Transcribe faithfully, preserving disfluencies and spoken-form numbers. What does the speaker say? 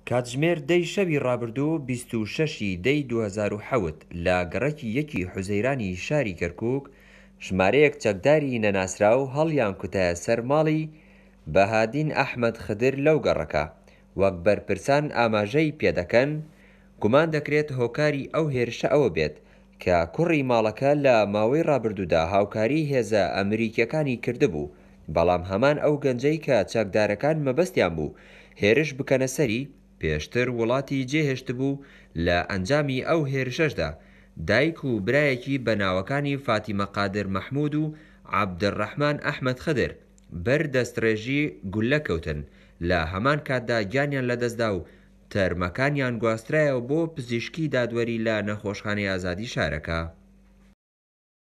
کاتژمێر دەی شەوی ڕابردوو بیست و شەشی دەی دوو هەزار و حەوت لە گەڕەکی یەکی حوزەیرانی شاری کەرکووک ژمارەیەک چەکداری نەناسراو هەڵیان کوتایە سەر ماڵی بەهادین ئەحمەد خدر لەو گەڕەکە. وەک بەرپرسان ئاماژەی پێدەکەن، گومان دەکرێت هۆکاری ئەو هێرشە ئەوە بێت کە کوڕی ماڵەکە لە ماوەی ڕابردوودا هاوکاری هێزە ئەمریکیەکانی کردبوو، بەڵام هەمان ئەو گەنجەی کە چەکدارەکان مەبەستیان بوو هێرش بکەنە سەری، پێشتر وڵاتی جێهێشتبوو لە ئەنجامی ئەو هێرشەشدا دایک و برایەکی بە ناوەکانی فاتیمە قادر مەحموود و عەبدڕەحمان ئەحمەد خدر بەر دەستڕێژی گولە کەوتن. لە هەمان کاتدا گیانیان لەدەستدا و تەرمەکانیان گواسترایەوە بۆ پزیشکی دادوەری لە نەخۆشخانەی ئازادی شارەکە.